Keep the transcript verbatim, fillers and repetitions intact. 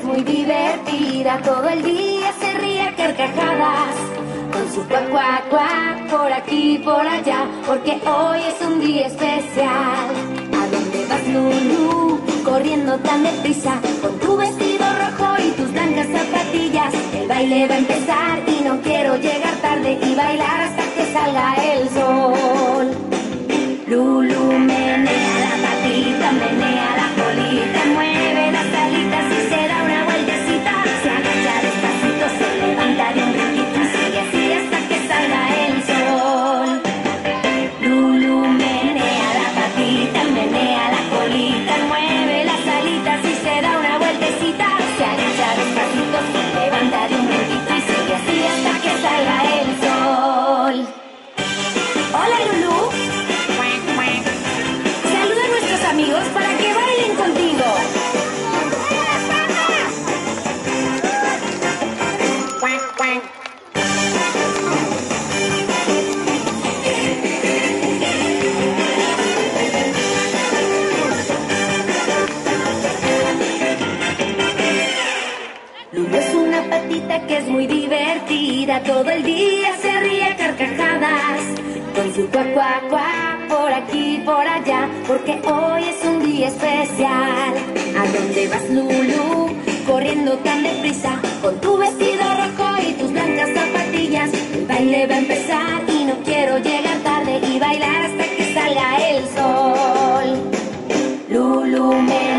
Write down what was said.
muy divertida, todo el día se ríe a carcajadas, con su cuac, cuac, cuac, por aquí y por allá, porque hoy es un día especial. ¿A dónde vas, Lulú? Corriendo tan deprisa, con tu vestido rojo y tus blancas zapatillas. El baile va a empezar y no quiero llegar tarde y bailar hasta que salga el sol. Lulú menea la patita, menea la colita, mueve las alitas y se da una vueltecita. Se agacha despacito, se levanta de un brinquito y sigue así hasta que salga el sol. Lulú menea la patita, menea la colita, mueve las alitas y se da una vueltecita. Se agacha despacito, se levanta de un brinquito y sigue así hasta que salga el sol. Hola, Lulú. Saluda a nuestros amigos para que bailen contigo. Lulú es una patita que es muy divertida, todo el día se ríe a carcajadas, con su cuac, cuac, cuac, por aquí y por allá, porque hoy es un día especial. ¿A dónde vas, Lulú? Corriendo tan deprisa, con tu vestido rojo y tus blancas zapatillas. El baile va a empezar y no quiero llegar tarde y bailar hasta que salga el sol. Lulú me